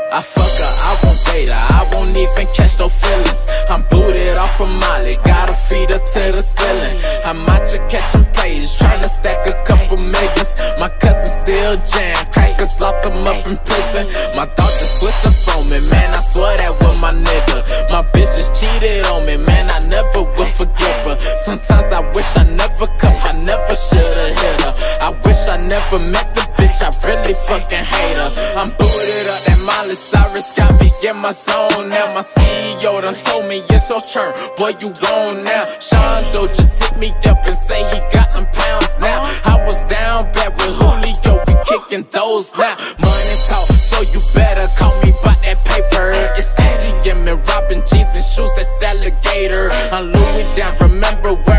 I fuck her, I won't date her, I won't even catch no feelings. I'm booted off of Molly, gotta feed her to the ceiling. I might just catch some plays, tryna stack a couple millions. My cousin still jam, crackers locked them up in prison. My dog just switched up on me, man, I swear that was my nigga. My bitch just cheated on me, man, I never will forgive her. Sometimes I wish I never cuffed, I never should've hit her. I wish I never met the bitch, I really fucking hate her. I'm booted up, that Miley Cyrus got me in my zone now. My CEO done told me it's your turn, boy, you on now. Shondo just hit me up and say he got them pounds now. I was down bad with Julio, we kicking those now. Money talk, so you better call me by that paper. It's easy, me robbing jeans and shoes, that's alligator. I'm Louis down, remember where